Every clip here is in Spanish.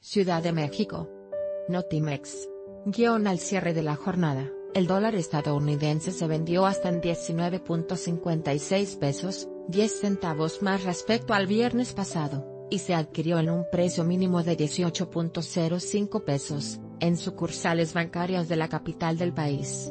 Ciudad de México. Notimex. Al cierre de la jornada, el dólar estadounidense se vendió hasta en 19.56 pesos, 10 centavos más respecto al viernes pasado, y se adquirió en un precio mínimo de 18.05 pesos, en sucursales bancarias de la capital del país.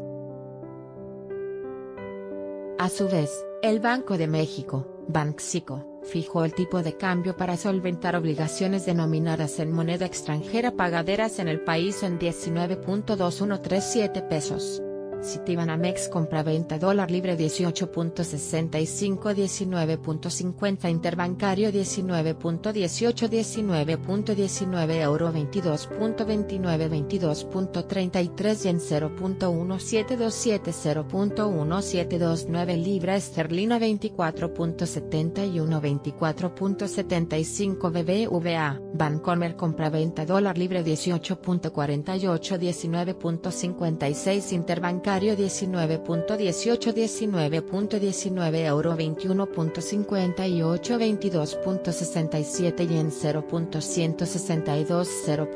A su vez, el Banco de México, Banxico, fijó el tipo de cambio para solventar obligaciones denominadas en moneda extranjera pagaderas en el país en 19.2137 pesos. Citibanamex compraventa dólar libre 18.65 19.50 interbancario 19.18 19.19 euro 22.29 22.33 yen 0.1727 0.1729 libra esterlina 24.71 24.75 BBVA Bancomer compraventa dólar libre 18.48 19.56 interbancario 19.18 19.19 euro 21.58 22.67 yen 0.162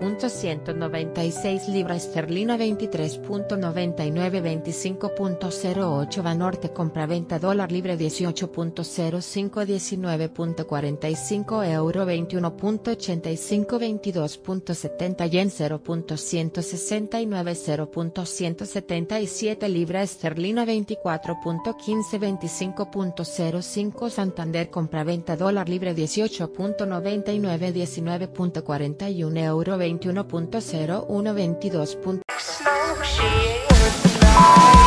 0.196 libra esterlina 23.99 25.08 Banorte compraventa dólar libre 18.05 19.45 euro 21.85 22.70 yen 0.169 0.177 libra esterlina 24.15 25.05 Santander compraventa dólar libre 18.99 19.41 euro 21.01 22.